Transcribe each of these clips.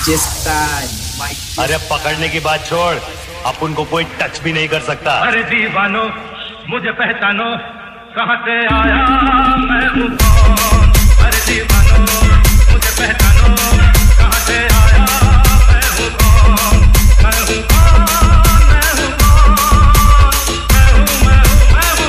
अरे पकड़ने की बात छोड़, अपन को कोई टच भी नहीं कर सकता। अरे दीवानो मुझे पहचानो, कहाँ से आया मैं हूँ कौन। अरे दीवानो मुझे पहचानो, कहाँ से आया मैं हूँ कौन। मैं हूँ कौन, मैं हूँ कौन, मैं हूँ मैं हूँ मैं हूँ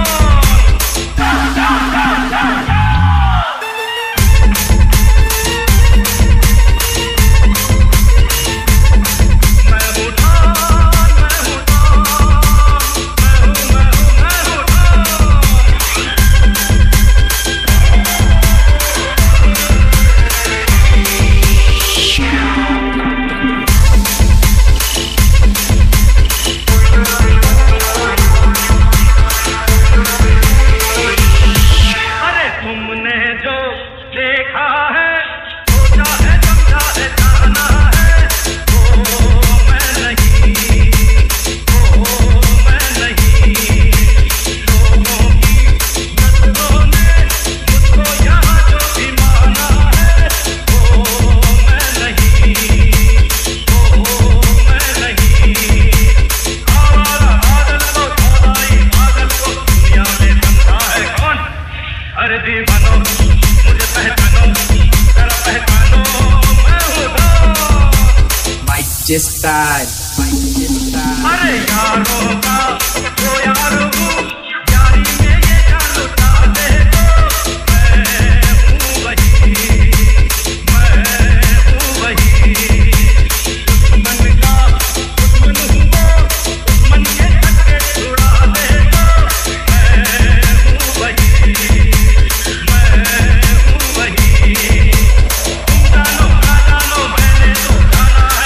अरे यारों का वो यार हूँ, यारी में ये जान उठा दे दो। मैं हूँ वही, मैं हूँ वही। दुश्मन का दुश्मन हूँ वो, दुश्मन के छक्के छुड़ा दे दो। मैं हूँ वही, मैं हूँ वही। तुम जानो ना जानो, मैंने तो जाना है।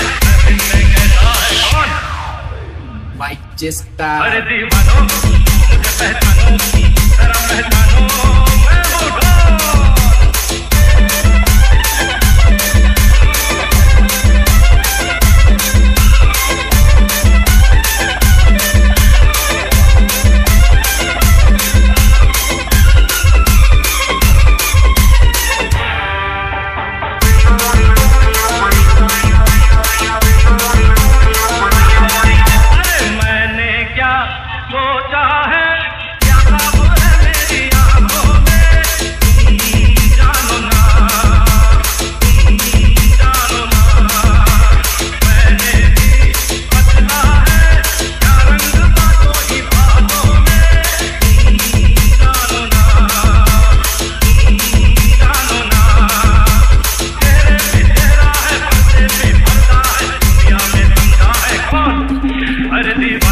अरे दीवानो मुझे पहचानो, जरा पहचानो मैं हूँ डॉन। सोचा है क्या ख्वाब है मेरी आंखों में, तुम जानो ना, तुम जानो ना। मैंने भी बदला है क्या रंग बातों ही बातों में, तुम जानो ना, तुम जानो ना। चेहरे पे चेहरा है, पर्दे पे पर्दा है, दुनिया में समझा है कौन। अरे